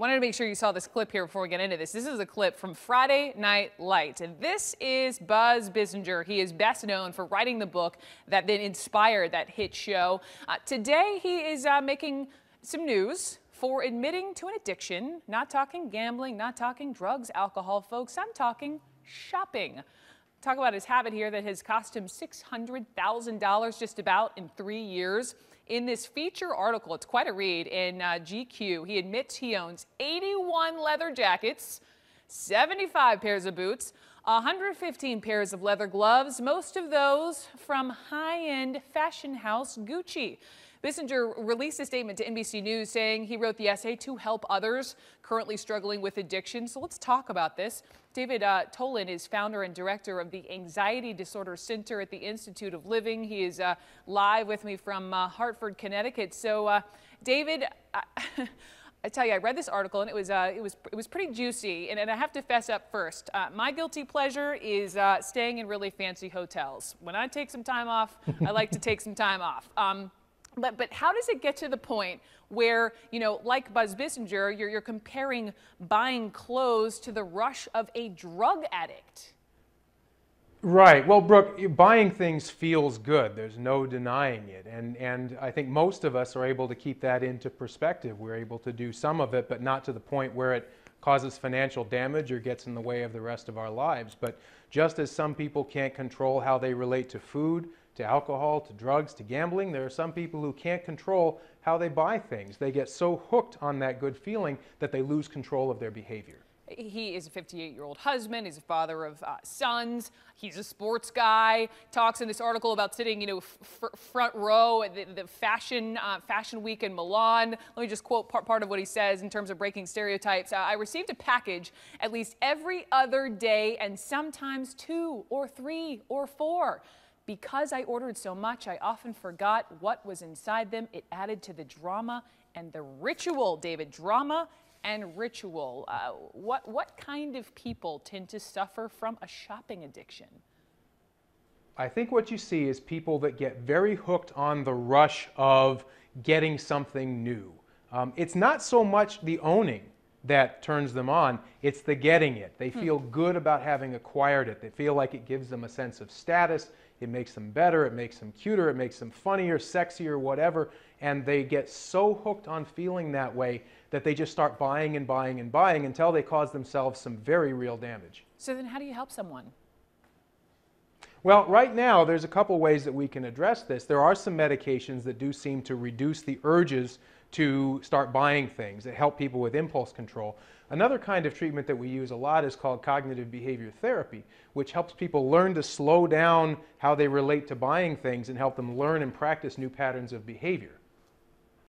Wanted to make sure you saw this clip here before we get into this. This is a clip from Friday Night Lights, and this is Buzz Bissinger. He is best known for writing the book that then inspired that hit show. Today, he is making some news for admitting to an addiction. Not talking gambling, not talking drugs, alcohol, folks. I'm talking shopping. Talk about his habit here that has cost him $600,000 just about in 3 years. In this feature article, it's quite a read in GQ, he admits he owns 81 leather jackets, 75 pairs of boots, 115 pairs of leather gloves, most of those from high-end fashion house Gucci. Bissinger released a statement to NBC News saying he wrote the essay to help others currently struggling with addiction. So let's talk about this. David Tolan is founder and director of the Anxiety Disorder Center at the Institute of Living. He is live with me from Hartford, Connecticut. So, David, I tell you, I read this article and it was pretty juicy. And I have to fess up first. My guilty pleasure is staying in really fancy hotels. When I take some time off, I like to take some time off. But how does it get to the point where, you know, like Buzz Bissinger, you're comparing buying clothes to the rush of a drug addict? Right. Well, Brooke, buying things feels good. There's no denying it. And I think most of us are able to keep that into perspective. We're able to do some of it, but not to the point where it causes financial damage or gets in the way of the rest of our lives. But just as some people can't control how they relate to food, to alcohol, to drugs, to gambling, there are some people who can't control how they buy things. They get so hooked on that good feeling that they lose control of their behavior. He is a 58-year-old husband. He's a father of sons. He's a sports guy. Talks in this article about sitting, you know, front row at the fashion week in Milan. Let me just quote part of what he says in terms of breaking stereotypes. I received a package at least every other day, and sometimes 2 or 3 or 4. Because I ordered so much, I often forgot what was inside them. It added to the drama and the ritual, David. Drama and ritual. What kind of people tend to suffer from a shopping addiction? I think what you see is people that get very hooked on the rush of getting something new. It's not so much the owning that turns them on, it's the getting it. They feel good about having acquired it. They feel like it gives them a sense of status. It makes them better, it makes them cuter, it makes them funnier, sexier, whatever. And they get so hooked on feeling that way that they just start buying and buying and buying until they cause themselves some very real damage. So then how do you help someone? Well, right now, there's a couple ways that we can address this. There are some medications that do seem to reduce the urges to start buying things that help people with impulse control. Another kind of treatment that we use a lot is called cognitive behavior therapy, which helps people learn to slow down how they relate to buying things and help them learn and practice new patterns of behavior.